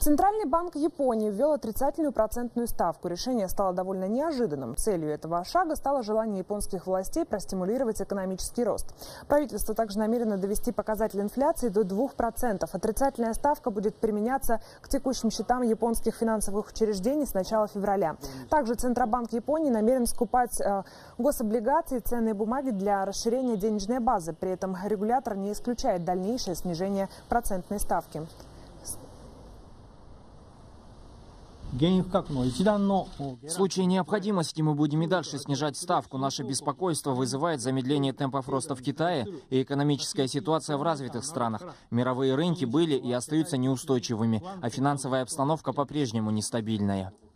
Центральный банк Японии ввел отрицательную процентную ставку. Решение стало довольно неожиданным. Целью этого шага стало желание японских властей простимулировать экономический рост. Правительство также намерено довести показатель инфляции до 2%. Отрицательная ставка будет применяться к текущим счетам японских финансовых учреждений с начала февраля. Также Центробанк Японии намерен скупать гособлигации и ценные бумаги для расширения денежной базы. При этом регулятор не исключает дальнейшее снижение процентной ставки. В случае необходимости мы будем и дальше снижать ставку. Наше беспокойство вызывает замедление темпов роста в Китае и экономическая ситуация в развитых странах. Мировые рынки были и остаются неустойчивыми, а финансовая обстановка по-прежнему нестабильная.